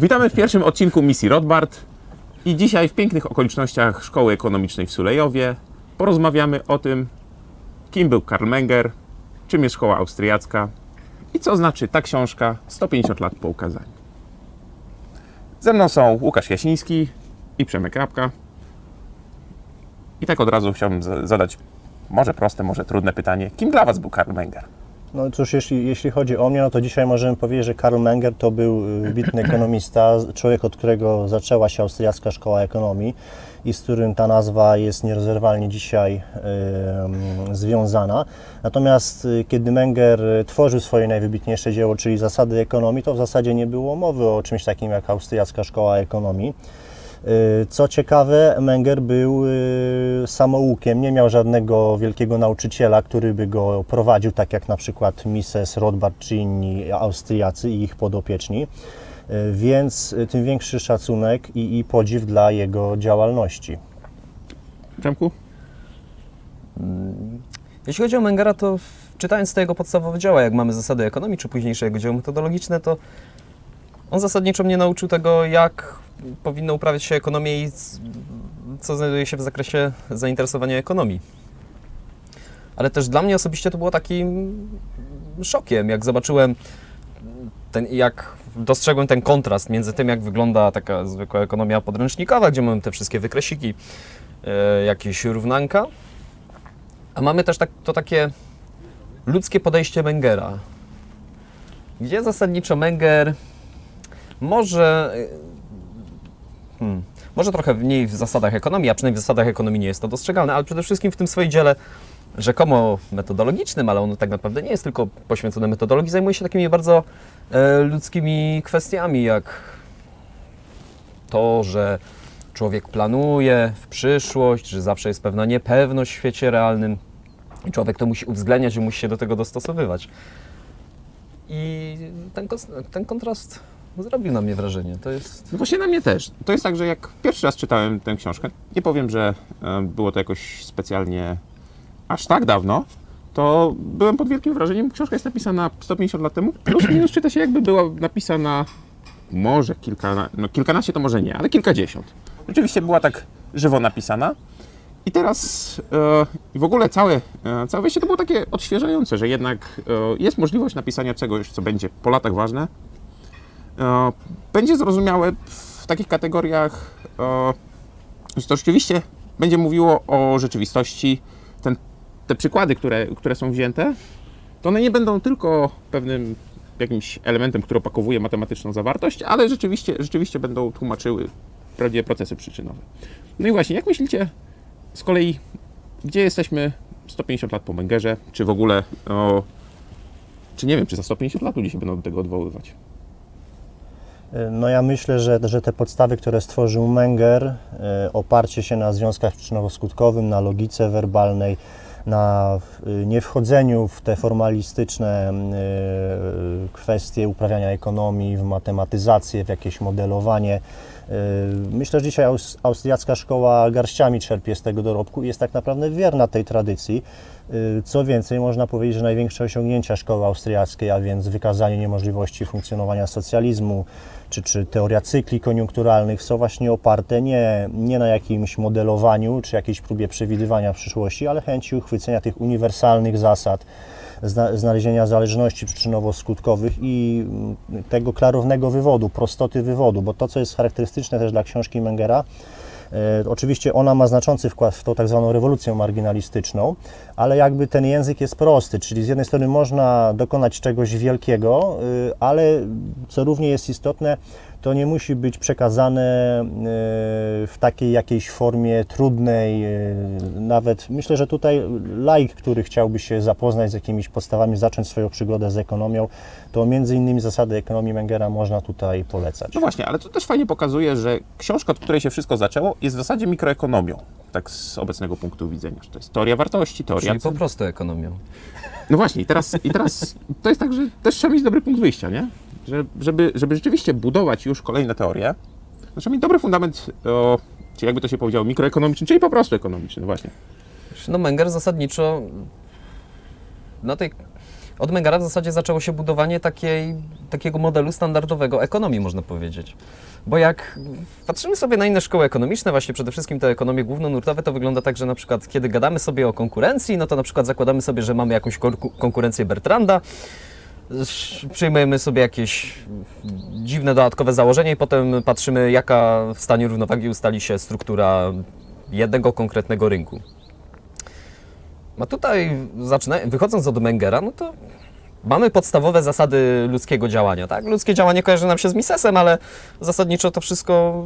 Witamy w pierwszym odcinku misji Rothbard i dzisiaj w pięknych okolicznościach Szkoły Ekonomicznej w Sulejowie porozmawiamy o tym, kim był Karl Menger, czym jest szkoła austriacka i co znaczy ta książka 150 lat po ukazaniu. Ze mną są Łukasz Jasiński i Przemek Rabka. I tak od razu chciałbym zadać może proste, może trudne pytanie. Kim dla Was był Karl Menger? No cóż, jeśli chodzi o mnie, no to dzisiaj możemy powiedzieć, że Karl Menger to był wybitny ekonomista, człowiek, od którego zaczęła się austriacka szkoła ekonomii i z którym ta nazwa jest nierozerwalnie dzisiaj związana. Natomiast kiedy Menger tworzył swoje najwybitniejsze dzieło, czyli Zasady ekonomii, to w zasadzie nie było mowy o czymś takim jak austriacka szkoła ekonomii. Co ciekawe, Menger był samoukiem, nie miał żadnego wielkiego nauczyciela, który by go prowadził, tak jak na przykład Mises Rothbard czy inni Austriacy i ich podopieczni, więc tym większy szacunek i podziw dla jego działalności. Przemku? Jeśli chodzi o Mengera, to czytając te jego podstawowe dzieła, jak mamy Zasady ekonomii, czy późniejsze jego dzieło metodologiczne, to on zasadniczo mnie nauczył tego, jak powinno uprawiać się ekonomię i co znajduje się w zakresie zainteresowania ekonomii. Ale też dla mnie osobiście to było takim szokiem, jak zobaczyłem, jak dostrzegłem ten kontrast między tym, jak wygląda taka zwykła ekonomia podręcznikowa, gdzie mamy te wszystkie wykresiki, jakieś równanka, a mamy też to takie ludzkie podejście Mengera, gdzie zasadniczo Menger może trochę mniej w zasadach ekonomii, a przynajmniej w zasadach ekonomii nie jest to dostrzegalne, ale przede wszystkim w tym swoim dziele rzekomo metodologicznym, ale ono tak naprawdę nie jest tylko poświęcone metodologii, zajmuje się takimi bardzo ludzkimi kwestiami, jak to, że człowiek planuje w przyszłość, że zawsze jest pewna niepewność w świecie realnym i człowiek to musi uwzględniać i musi się do tego dostosowywać. I ten kontrast zrobił na mnie wrażenie. To jest... No właśnie na mnie też. To jest tak, że jak pierwszy raz czytałem tę książkę, nie powiem, że było to jakoś specjalnie aż tak dawno, to byłem pod wielkim wrażeniem. Książka jest napisana 150 lat temu, plus minus czyta się jakby była napisana może kilkanaście to może nie, ale kilkadziesiąt. Rzeczywiście była tak żywo napisana. I teraz w ogóle całe wejście to było takie odświeżające, że jednak jest możliwość napisania czegoś, co będzie po latach ważne. Będzie zrozumiałe w takich kategoriach, że to rzeczywiście będzie mówiło o rzeczywistości. Te przykłady, które są wzięte, to one nie będą tylko pewnym jakimś elementem, który opakowuje matematyczną zawartość, ale rzeczywiście będą tłumaczyły prawdziwe procesy przyczynowe. No i właśnie, jak myślicie z kolei, gdzie jesteśmy 150 lat po Mengerze, czy w ogóle, czy nie wiem, czy za 150 lat ludzie się będą do tego odwoływać? No ja myślę, że te podstawy, które stworzył Menger, oparcie się na związkach przyczynowo-skutkowym, na logice werbalnej, na niewchodzeniu w te formalistyczne kwestie uprawiania ekonomii, w matematyzację, w jakieś modelowanie. Myślę, że dzisiaj austriacka szkoła garściami czerpie z tego dorobku i jest tak naprawdę wierna tej tradycji. Co więcej, można powiedzieć, że największe osiągnięcia szkoły austriackiej, a więc wykazanie niemożliwości funkcjonowania socjalizmu, czy teoria cykli koniunkturalnych są właśnie oparte nie na jakimś modelowaniu, czy jakiejś próbie przewidywania przyszłości, ale chęci uchwycenia tych uniwersalnych zasad, znalezienia zależności przyczynowo-skutkowych i tego klarownego wywodu, prostoty wywodu, bo to, co jest charakterystyczne też dla książki Mengera, oczywiście ona ma znaczący wkład w tą tak zwaną rewolucję marginalistyczną, ale jakby ten język jest prosty, czyli z jednej strony można dokonać czegoś wielkiego, ale co równie jest istotne, to nie musi być przekazane w takiej jakiejś formie trudnej. Nawet myślę, że tutaj laik, który chciałby się zapoznać z jakimiś podstawami, zacząć swoją przygodę z ekonomią, to między innymi Zasady ekonomii Mengera można tutaj polecać. No właśnie, ale to też fajnie pokazuje, że książka, od której się wszystko zaczęło, jest w zasadzie mikroekonomią, tak z obecnego punktu widzenia. Że to jest teoria wartości, teoria... Czyli po prostu ekonomią. No właśnie, i teraz to jest tak, że też trzeba mieć dobry punkt wyjścia, nie? Żeby rzeczywiście budować już kolejne teorie, to trzeba mieć dobry fundament, czyli jakby to się powiedziało, mikroekonomiczny, czyli po prostu ekonomiczny, właśnie. No Menger zasadniczo na tej od Mengera w zasadzie zaczęło się budowanie takiego modelu standardowego ekonomii, można powiedzieć. Bo jak patrzymy sobie na inne szkoły ekonomiczne, właśnie przede wszystkim te ekonomie głównonurtowe, to wygląda tak, że na przykład kiedy gadamy sobie o konkurencji, no to na przykład zakładamy sobie, że mamy jakąś konkurencję Bertranda, przyjmujemy sobie jakieś dziwne dodatkowe założenia i potem patrzymy, jaka w stanie równowagi ustali się struktura jednego konkretnego rynku. A tutaj, wychodząc od Mengera, no to mamy podstawowe zasady ludzkiego działania, tak? Ludzkie działanie kojarzy nam się z Misesem, ale zasadniczo to wszystko,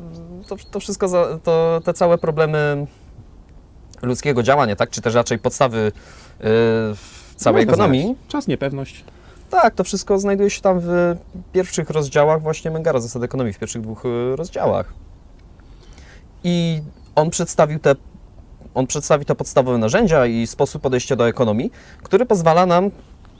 te całe problemy ludzkiego działania, tak? Czy też raczej podstawy całej ekonomii. Znaleźć. Czas, niepewność. Tak, to wszystko znajduje się tam w pierwszych rozdziałach właśnie Mengera, zasady ekonomii, w pierwszych 2 rozdziałach. I on przedstawi te podstawowe narzędzia i sposób podejścia do ekonomii, który pozwala nam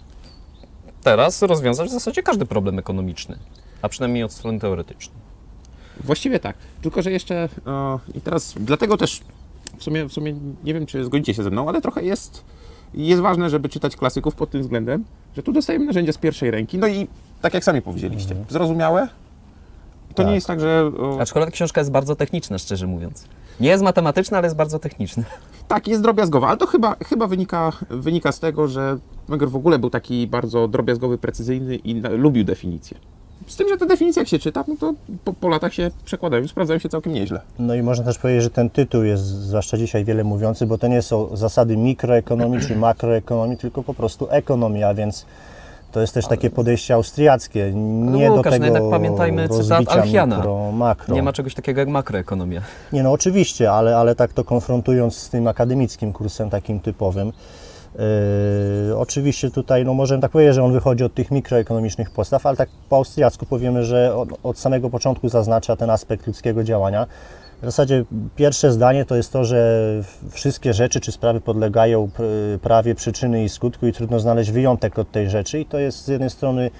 teraz rozwiązać w zasadzie każdy problem ekonomiczny, a przynajmniej od strony teoretycznej. Właściwie tak, tylko że jeszcze i teraz dlatego też w sumie nie wiem, czy zgodzicie się ze mną, ale trochę jest ważne, żeby czytać klasyków pod tym względem, że tu dostajemy narzędzia z pierwszej ręki, no i tak jak sami powiedzieliście, zrozumiałe. To nie jest tak, że... Aczkolwiek książka jest bardzo techniczna, szczerze mówiąc. Nie jest matematyczna, ale jest bardzo techniczna. Tak, jest drobiazgowa, ale to chyba wynika z tego, że Menger w ogóle był taki bardzo drobiazgowy, precyzyjny i lubił definicje. Z tym, że te definicje jak się czyta, no to po latach się przekładają, sprawdzają się całkiem nieźle. No i można też powiedzieć, że ten tytuł jest zwłaszcza dzisiaj wiele mówiący, bo to nie są zasady mikroekonomii czy makroekonomii, tylko po prostu ekonomia, więc to jest też takie podejście austriackie, nie Łukasz, do tego jednak pamiętajmy cytat Alfiana. Mikro, makro. Nie ma czegoś takiego jak makroekonomia. Nie, no oczywiście, ale tak to konfrontując z tym akademickim kursem takim typowym, oczywiście tutaj, no możemy tak powiedzieć, że on wychodzi od tych mikroekonomicznych podstaw, ale tak po austriacku powiemy, że od samego początku zaznacza ten aspekt ludzkiego działania. W zasadzie pierwsze zdanie to jest to, że wszystkie rzeczy czy sprawy podlegają prawie przyczyny i skutku i trudno znaleźć wyjątek od tej rzeczy i to jest z jednej strony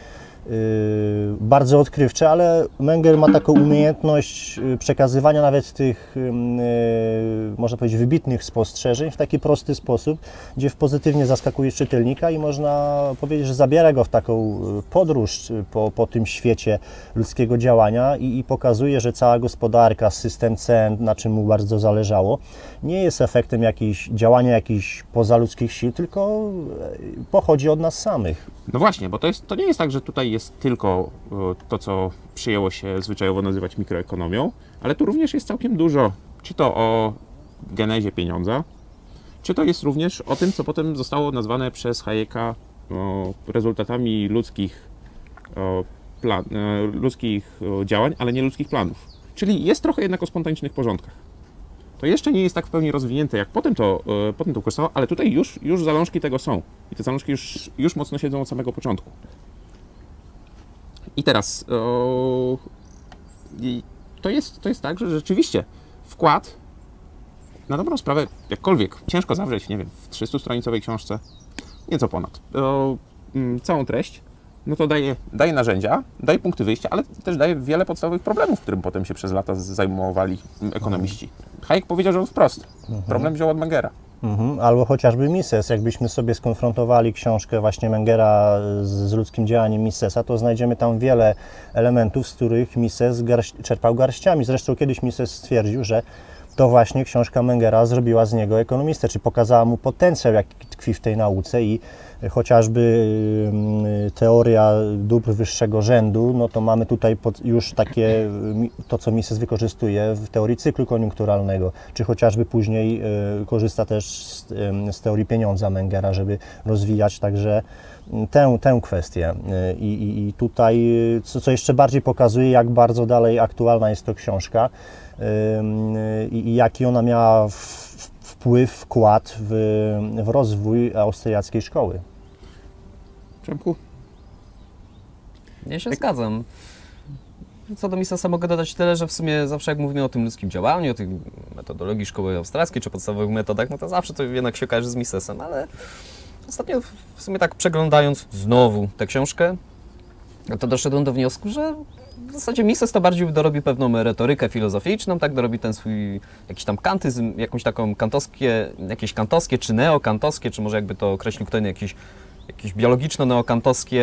bardzo odkrywcze, ale Menger ma taką umiejętność przekazywania nawet tych, można powiedzieć, wybitnych spostrzeżeń w taki prosty sposób, gdzie pozytywnie zaskakuje czytelnika i można powiedzieć, że zabiera go w taką podróż po tym świecie ludzkiego działania i pokazuje, że cała gospodarka, system cen, na czym mu bardzo zależało, nie jest efektem działania jakichś pozaludzkich sił, tylko pochodzi od nas samych. No właśnie, bo to nie jest tak, że tutaj jest tylko to, co przyjęło się zwyczajowo nazywać mikroekonomią, ale tu również jest całkiem dużo, czy to o genezie pieniądza, czy to jest również o tym, co potem zostało nazwane przez Hayeka rezultatami ludzkich działań, ale nie ludzkich planów. Czyli jest trochę jednak o spontanicznych porządkach. To jeszcze nie jest tak w pełni rozwinięte, jak potem to korzystało, ale tutaj już zalążki tego są. I te zalążki już mocno siedzą od samego początku. I teraz to jest tak, że rzeczywiście wkład na dobrą sprawę, jakkolwiek ciężko zawrzeć, nie wiem, w 300-stronicowej książce, nieco ponad, całą treść, no to daje narzędzia, daje punkty wyjścia, ale też daje wiele podstawowych problemów, którym potem się przez lata zajmowali ekonomiści. Hayek powiedział, że on wprost. Problem wziął od Mengera. Albo chociażby Mises. Jakbyśmy sobie skonfrontowali książkę właśnie Mengera z ludzkim działaniem Misesa, to znajdziemy tam wiele elementów, z których Mises czerpał garściami. Zresztą kiedyś Mises stwierdził, że to właśnie książka Mengera zrobiła z niego ekonomistę, czy pokazała mu potencjał, jaki tkwi w tej nauce i chociażby teoria dóbr wyższego rzędu, no to mamy tutaj już takie, to co Mises wykorzystuje w teorii cyklu koniunkturalnego, czy chociażby później korzysta też z teorii pieniądza Mengera, żeby rozwijać także tę kwestię. I tutaj, co jeszcze bardziej pokazuje, jak bardzo dalej aktualna jest to książka i jaki ona miała wkład w rozwój austriackiej szkoły. Przemku? Ja się zgadzam. Co do Misesa mogę dodać tyle, że w sumie zawsze jak mówimy o tym ludzkim działaniu, o tej metodologii szkoły austriackiej czy podstawowych metodach, no to zawsze to jednak się kojarzy z Misesem, ale ostatnio w sumie tak przeglądając znowu tę książkę, to doszedłem do wniosku, że w zasadzie Mises to bardziej dorobi pewną retorykę filozoficzną, tak, dorobi ten swój jakiś tam kantyzm, jakąś taką jakieś kantowskie, czy neokantowskie, czy może jakby to określił kto inny, jakieś jakieś biologiczno-neokantowskie,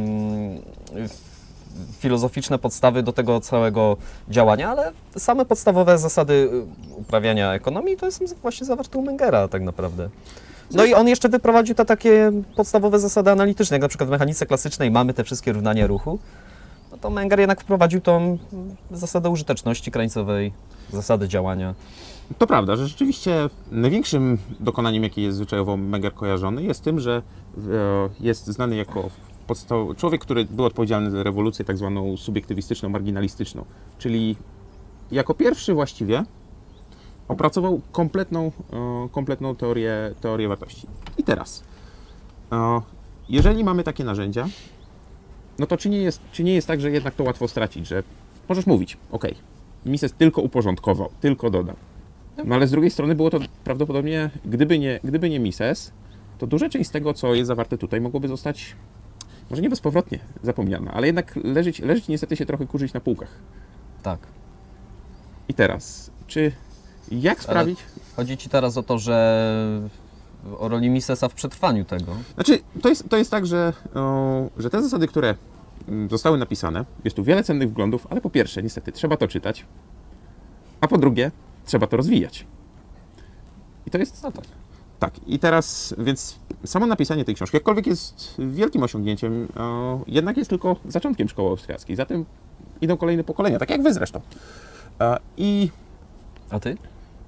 filozoficzne podstawy do tego całego działania, ale same podstawowe zasady uprawiania ekonomii to jest właśnie zawarte u Mengera tak naprawdę. No i on jeszcze wyprowadził te takie podstawowe zasady analityczne, jak na przykład w mechanice klasycznej mamy te wszystkie równania ruchu, no to Menger jednak wprowadził tą zasadę użyteczności krańcowej, zasadę działania. To prawda, że rzeczywiście największym dokonaniem, jakie jest zwyczajowo Menger kojarzony, jest tym, że jest znany jako człowiek, który był odpowiedzialny za rewolucję tak zwaną subiektywistyczną, marginalistyczną, czyli jako pierwszy właściwie opracował kompletną teorię wartości. I teraz, jeżeli mamy takie narzędzia, no to czy nie jest tak, że jednak to łatwo stracić, że możesz mówić, ok, Mises tylko uporządkował, tylko dodał. No ale z drugiej strony było to prawdopodobnie, gdyby nie Mises, to duża część z tego, co jest zawarte tutaj, mogłoby zostać, może nie bezpowrotnie zapomniana, ale jednak leżeć niestety się trochę kurzyć na półkach. Tak. I teraz, jak sprawić... Ale chodzi Ci teraz o to, że o roli Misesa w przetrwaniu tego. Znaczy, to jest tak, że te zasady, które zostały napisane, jest tu wiele cennych wglądów, ale po pierwsze, niestety, trzeba to czytać, a po drugie, trzeba to rozwijać. I to jest... No tak. Tak, i teraz, więc samo napisanie tej książki, jakkolwiek jest wielkim osiągnięciem, jednak jest tylko zaczątkiem szkoły austriackiej. Zatem idą kolejne pokolenia, tak jak wy zresztą. A ty?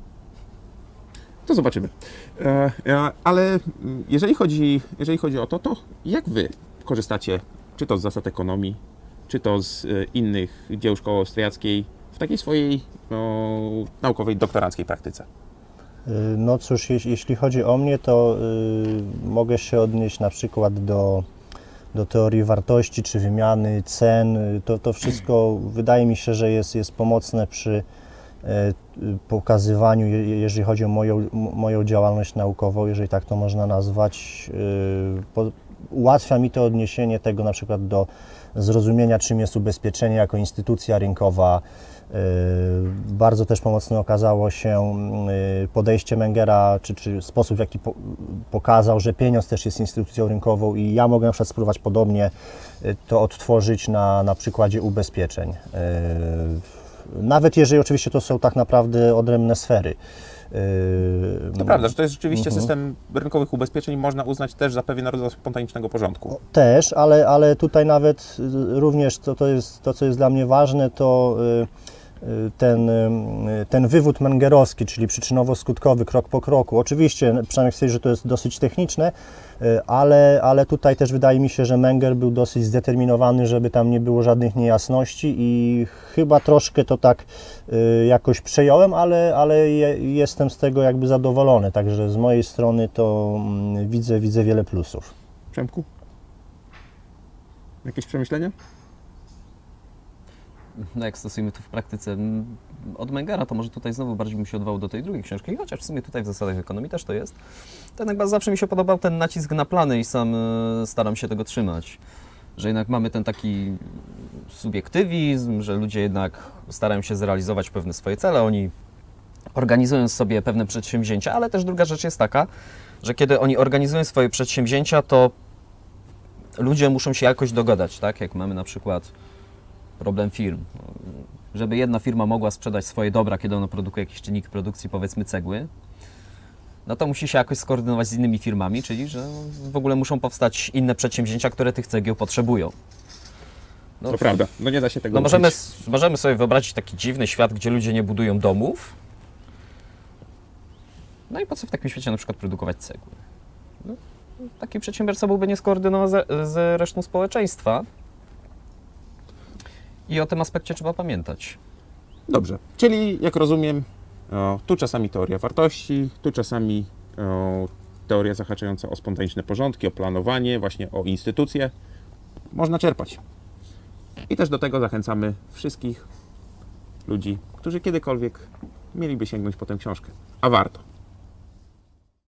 To zobaczymy. Ale jeżeli chodzi o to, to jak wy korzystacie, czy to z zasad ekonomii, czy to z innych dzieł szkoły austriackiej, w takiej swojej naukowej, doktoranckiej praktyce? No cóż, jeśli chodzi o mnie, to mogę się odnieść na przykład do teorii wartości czy wymiany cen. To wszystko wydaje mi się, że jest pomocne przy pokazywaniu, jeżeli chodzi o moją działalność naukową, jeżeli tak to można nazwać. Ułatwia mi to odniesienie tego na przykład do zrozumienia, czym jest ubezpieczenie jako instytucja rynkowa. Bardzo też pomocne okazało się podejście Mengera, czy sposób, w jaki pokazał, że pieniądz też jest instytucją rynkową i ja mogę na przykład spróbować podobnie to odtworzyć na przykładzie ubezpieczeń. Nawet jeżeli oczywiście to są tak naprawdę odrębne sfery. To prawda, że to jest rzeczywiście system rynkowych ubezpieczeń, można uznać też za pewien rodzaj spontanicznego porządku. Też, ale tutaj nawet również to, co jest dla mnie ważne, to ten wywód mengerowski, czyli przyczynowo-skutkowy, krok po kroku. Oczywiście, przynajmniej chcę, że to jest dosyć techniczne, ale tutaj też wydaje mi się, że Menger był dosyć zdeterminowany, żeby tam nie było żadnych niejasności i chyba troszkę to tak jakoś przejąłem, ale jestem z tego jakby zadowolony, także z mojej strony to widzę wiele plusów. Przemku? Jakieś przemyślenia? No jak stosujemy to w praktyce od Mengera, to może tutaj znowu bardziej bym się odwołał do tej drugiej książki, chociaż w sumie tutaj w zasadach ekonomii też to jest. To jednak zawsze mi się podobał ten nacisk na plany i sam staram się tego trzymać. Że jednak mamy ten taki subiektywizm, że ludzie jednak starają się zrealizować pewne swoje cele, oni organizują sobie pewne przedsięwzięcia, ale też druga rzecz jest taka, że kiedy oni organizują swoje przedsięwzięcia, to ludzie muszą się jakoś dogadać, tak? Jak mamy na przykład problem firm. Żeby jedna firma mogła sprzedać swoje dobra, kiedy ona produkuje jakieś czynniki produkcji, powiedzmy cegły, no to musi się jakoś skoordynować z innymi firmami, czyli że w ogóle muszą powstać inne przedsięwzięcia, które tych cegieł potrzebują. No, to prawda, no nie da się tego no możemy sobie wyobrazić taki dziwny świat, gdzie ludzie nie budują domów. No i po co w takim świecie na przykład produkować cegły? No, taki przedsiębiorca byłby nieskoordynowany z resztą społeczeństwa. I o tym aspekcie trzeba pamiętać. Dobrze, czyli jak rozumiem, tu czasami teoria wartości, tu czasami teoria zahaczająca o spontaniczne porządki, o planowanie, właśnie o instytucje. Można czerpać. I też do tego zachęcamy wszystkich ludzi, którzy kiedykolwiek mieliby sięgnąć po tę książkę. A warto.